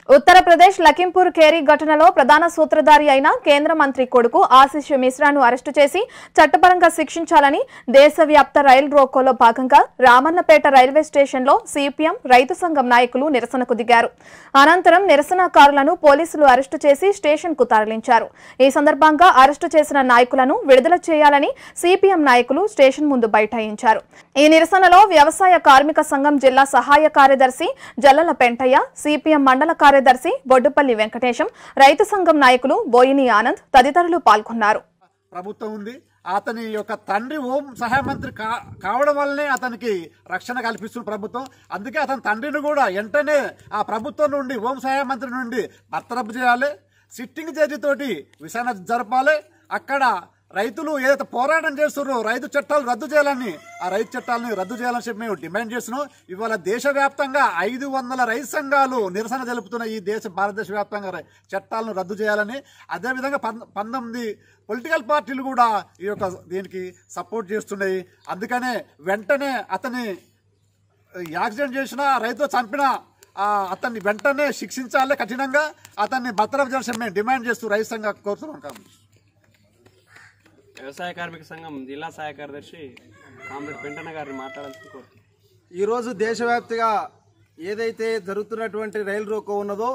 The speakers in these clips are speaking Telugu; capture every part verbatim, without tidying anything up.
ఉత్తరప్రదేశ్ లఖింపూర్ ఖేరీ ఘటనలో ప్రధాన సూత్రధారి అయిన కేంద్ర మంత్రి కొడుకు ఆశిష్ మిశ్రాను అరెస్టు చేసి చట్టపరంగా శిక్షించాలని దేశవ్యాప్త రైలు రోకోలో భాగంగా రామన్నపేట రైల్వే స్టేషన్లో సిపిఎం రైతు సంఘం నాయకులు నిరసనకు దిగారు. అనంతరం నిరసనకారులను పోలీసులు అరెస్టు చేసి స్టేషన్కు తరలించారు. ఈ సందర్భంగా అరెస్టు చేసిన నాయకులను విడుదల చేయాలని సిపిఎం నాయకులు స్టేషన్ ముందు బైఠాయించారు. ఈ నిరసనలో వ్యవసాయ కార్మిక సంఘం జిల్లా సహాయ కార్యదర్శి జల్లల పెంటయ్య, సిపిఎం మండల కార్యదర్శి బొడ్డుపల్లి వెంకటేశం, రైతు సంఘం నాయకులు బోయిని ఆనంద్ తదితరులు పాల్గొన్నారు. ప్రభుత్వం ఉంది. అతని యొక్క తండ్రి హోం సహాయ మంత్రి కావడం వల్లనే అతనికి రక్షణ కల్పిస్తున్న ప్రభుత్వం. అందుకే అతని తండ్రిని కూడా వెంటనే ఆ ప్రభుత్వం నుండి హోం సహాయ మంత్రి నుండి బర్తరఫ్ చేయాలి. సిట్టింగ్ జడ్జి తోటి విచారణ జరపాలి. అక్కడ రైతులు ఏదైతే పోరాటం చేస్తున్నారో రైతు చట్టాలు రద్దు చేయాలని, ఆ రైతు చట్టాలని రద్దు చేయాలని చెప్పి మేము డిమాండ్ చేస్తున్నాం. ఇవాళ దేశవ్యాప్తంగా ఐదు వందల రైతు సంఘాలు నిరసన తెలుపుతున్న ఈ దేశ భారతదేశ వ్యాప్తంగా చట్టాలను రద్దు చేయాలని, అదేవిధంగా పంతొమ్మిది పొలిటికల్ పార్టీలు కూడా ఈ యొక్క దీనికి సపోర్ట్ చేస్తున్నాయి. అందుకనే వెంటనే అతని యాక్సిడెంట్ చేసిన రైతు చంపిన అతన్ని వెంటనే శిక్షించాలి కఠినంగా. అతన్ని బర్తరఫ్ చేయాలని మేము డిమాండ్ చేస్తూ రైతు సంఘం కోరుతున్నాం. వ్యవసాయ కార్మిక సంఘం జిల్లా సహాయ కార్యదర్శి కామ్రేడ్ పెంటన్న గారిని మాట్లాడాల్సి కోరుతున్నాను. ఈరోజు దేశవ్యాప్తంగా ఏదైతే జరుగుతున్నటువంటి రైలు రోకో ఉన్నదో,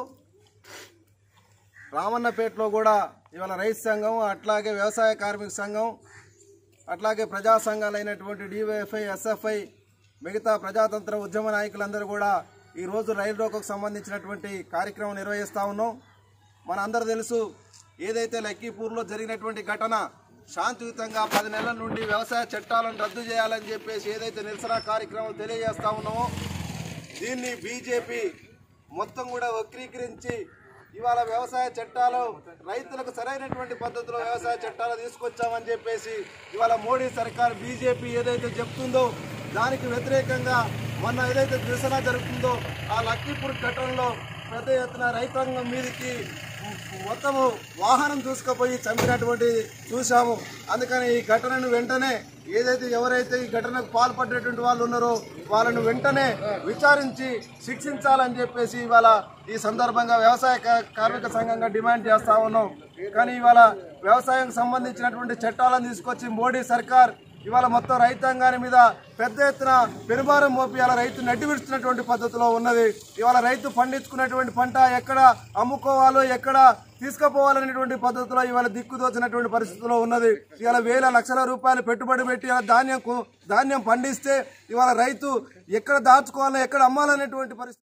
రామన్నపేటలో కూడా ఇవాళ రైతు సంఘం, అట్లాగే వ్యవసాయ కార్మిక సంఘం, అట్లాగే ప్రజా సంఘాలైనటువంటి డివైఎఫ్ఐ, ఎస్ఎఫ్ఐ, మిగతా ప్రజాతంత్ర ఉద్యమ నాయకులందరూ కూడా ఈరోజు రైలు రోకోకు సంబంధించినటువంటి కార్యక్రమం నిర్వహిస్తూ ఉన్నాం. మన అందరూ తెలుసు, ఏదైతే లక్కీపూర్లో జరిగినటువంటి ఘటన శాంతియుతంగా పది నెలల నుండి వ్యవసాయ చట్టాలను రద్దు చేయాలని చెప్పేసి ఏదైతే నిరసన కార్యక్రమం తెలియజేస్తా ఉన్నామో, దీన్ని బీజేపీ మొత్తం కూడా వక్రీకరించి ఇవాళ వ్యవసాయ చట్టాలు రైతులకు సరైనటువంటి పద్ధతిలో వ్యవసాయ చట్టాలు తీసుకొచ్చామని చెప్పేసి ఇవాళ మోడీ సర్కార్ బీజేపీ ఏదైతే చెప్తుందో దానికి వ్యతిరేకంగా మొన్న ఏదైతే నిరసన జరుగుతుందో ఆ లక్కీపూర్ ఘటనలో పెద్ద ఎత్తున రైతాంగం మీదకి మొత్తము వాహనం చూసుకుపోయి చంపినటువంటి చూసాము. అందుకని ఈ ఘటనను వెంటనే ఏదైతే ఎవరైతే ఈ ఘటనకు పాల్పడేటువంటి వాళ్ళు ఉన్నారో వాళ్ళను వెంటనే విచారించి శిక్షించాలని చెప్పేసి ఇవాళ ఈ సందర్భంగా వ్యవసాయ కార్మిక సంఘంగా డిమాండ్ చేస్తా ఉన్నాం. కానీ ఇవాళ వ్యవసాయానికి సంబంధించినటువంటి చట్టాలను తీసుకొచ్చి మోడీ సర్కార్ ఇవాళ మొత్తం రైతాంగాన్ని మీద పెద్ద ఎత్తున పెనుభారం మోపి ఇవాళ రైతు నడ్డి విడుస్తున్నటువంటి పద్ధతిలో ఉన్నది. ఇవాళ రైతు పండించుకున్నటువంటి పంట ఎక్కడ అమ్ముకోవాలో, ఎక్కడ తీసుకుపోవాలనేటువంటి పద్ధతిలో ఇవాళ దిక్కుదోచినటువంటి పరిస్థితిలో ఉన్నది. ఇవాళ వేల లక్షల రూపాయలు పెట్టుబడి పెట్టి ధాన్యం ధాన్యం పండిస్తే ఇవాళ రైతు ఎక్కడ దాచుకోవాలో, ఎక్కడ అమ్మాలనేటువంటి పరిస్థితి.